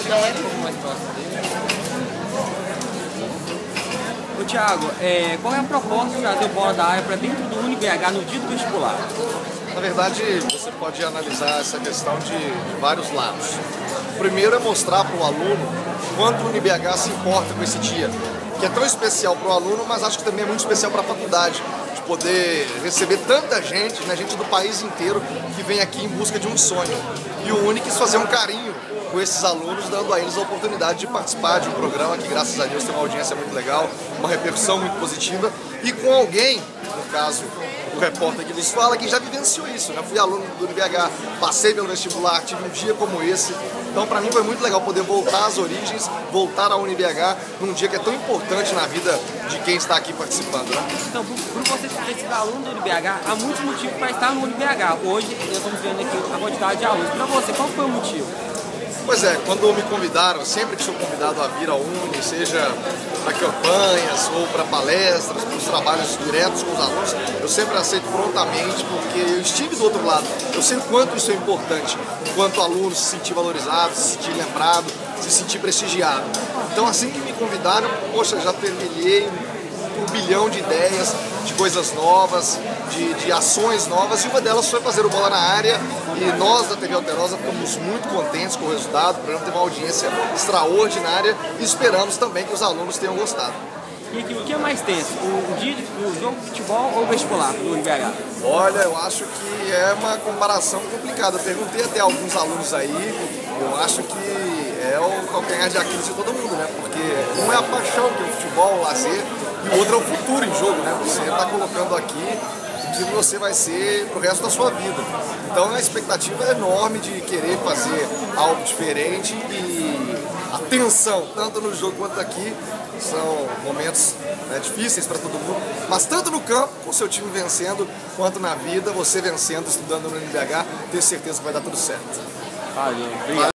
chegar mais um pouco mais próximo dele. Ô Thiago, qual é a proposta de trazer o Bola da Área para dentro do UniBH no dia do vestibular? Na verdade, você pode analisar essa questão de vários lados. O primeiro é mostrar para o aluno quanto o UniBH se importa com esse dia, que é tão especial para o aluno, mas acho que também é muito especial para a faculdade, de poder receber tanta gente, né, gente do país inteiro, que vem aqui em busca de um sonho. E o Uni quis fazer um carinho com esses alunos, dando a eles a oportunidade de participar de um programa que, graças a Deus, tem uma audiência muito legal, uma repercussão muito positiva, e com alguém, no caso, o repórter que nos fala, que já vivenciou isso, né? Fui aluno do UniBH, passei pelo vestibular, tive um dia como esse. Então, para mim, foi muito legal poder voltar às origens, voltar ao UniBH, num dia que é tão importante na vida de quem está aqui participando, né? Então, por você ter sido aluno do UniBH, há muitos motivos para estar no UniBH. Hoje, nós estamos vendo aqui a quantidade de alunos. Para você, qual foi o motivo? Pois é, quando me convidaram, sempre que sou convidado a vir ao Uni, seja para campanhas ou para palestras, para os trabalhos diretos com os alunos, eu sempre aceito prontamente, porque eu estive do outro lado. Eu sei o quanto isso é importante, enquanto aluno se sentir valorizado, se sentir lembrado, se sentir prestigiado. Então, assim que me convidaram, poxa, já terminei um bilhão de ideias, de coisas novas, de ações novas, e uma delas foi fazer o Bola na Área, e nós da TV Alterosa ficamos muito contentes com o resultado. O programa teve uma audiência extraordinária e esperamos também que os alunos tenham gostado. E o que é mais tenso, o jogo de futebol ou o vestibular do UniBH? Olha, eu acho que é uma comparação complicada. Eu perguntei até a alguns alunos aí, eu acho que é o calcanhar de Aquiles de todo mundo, né? Porque um é a paixão, que é o futebol, o lazer, e o outro é o futuro em jogo, né? Você está colocando aqui que você vai ser pro resto da sua vida. Então a expectativa é enorme de querer fazer algo diferente, e a tensão, tanto no jogo quanto aqui, são momentos, né, difíceis para todo mundo, mas tanto no campo, com o seu time vencendo, quanto na vida, você vencendo, estudando no UniBH, tenho certeza que vai dar tudo certo. Valeu, obrigado.